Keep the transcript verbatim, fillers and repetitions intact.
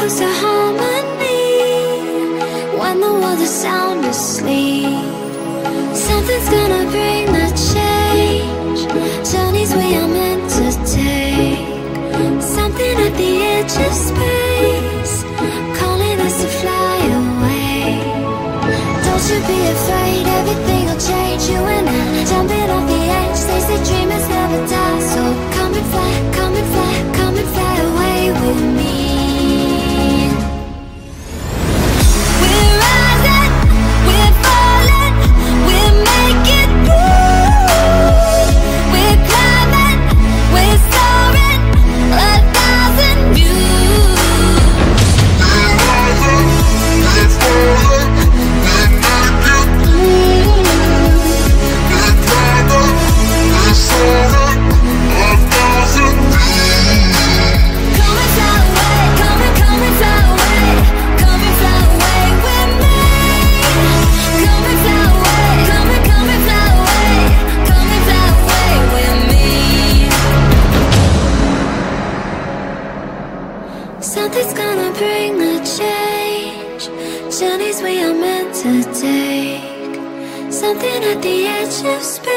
close to harmony when the world is sound asleep. Something's gonna bring the change, journeys we are meant to take. Something at the edge of space, calling us to fly away. Don't you be afraid, everything will change. You and I, jumping off the edge. They say dreamers never die, so come and fly, come and fly, come and fly away with me. We're rising, we're falling, we're making moves. We're climbing, we're soaring, a thousand views. We're rising, we're falling, we're making moves. We're climbing, we're soaring, a thousand views. Come and fly away, come and, come and fly away, come and fly away with me. Come and fly away, come and, come and fly away, come and fly away with me. Something's gonna bring the change, journeys we are meant to take. Something at the edge of space.